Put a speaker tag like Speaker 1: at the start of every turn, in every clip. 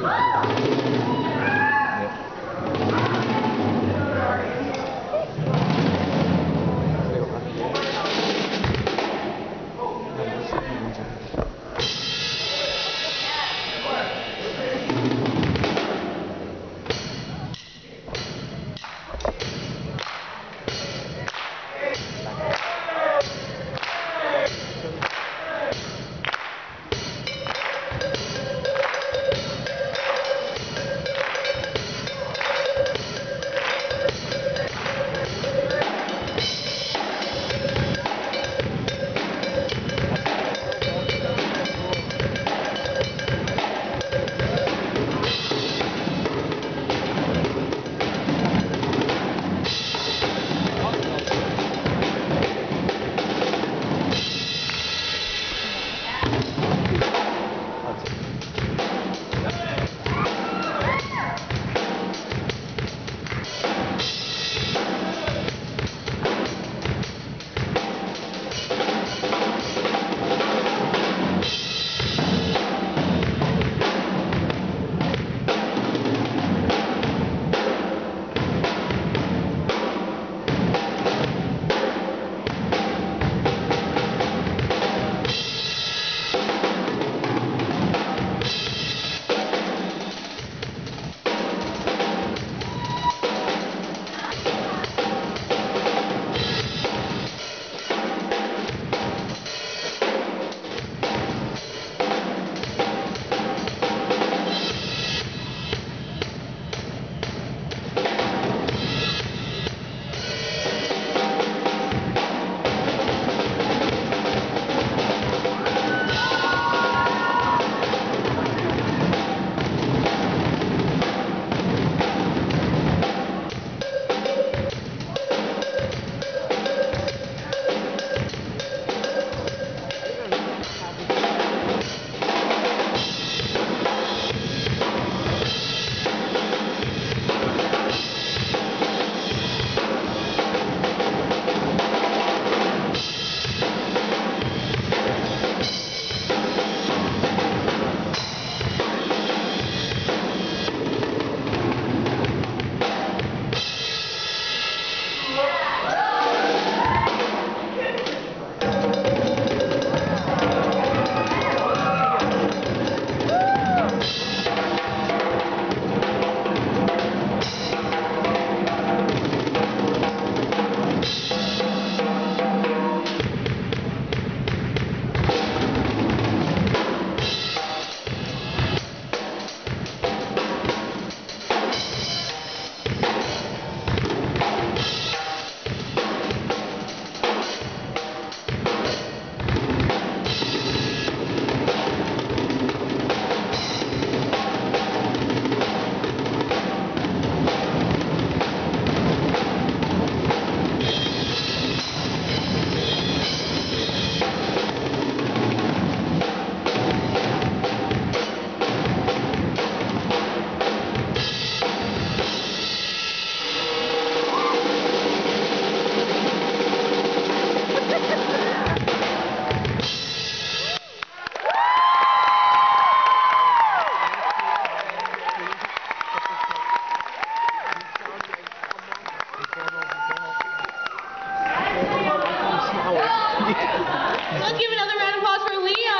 Speaker 1: Let's give another round of applause for Leo.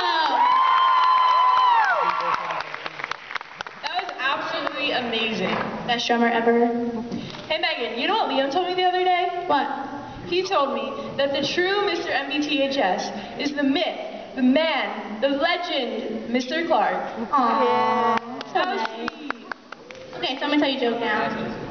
Speaker 1: That was absolutely amazing.
Speaker 2: Best drummer ever.
Speaker 1: Hey Megan, you know what Leo told me the other day?
Speaker 2: What?
Speaker 1: He told me that the true Mr. MBTHS is the myth, the man, the legend, Mr. Clark.
Speaker 2: Aww.
Speaker 1: That was sweet.
Speaker 2: Okay, so I'm gonna tell you a joke now.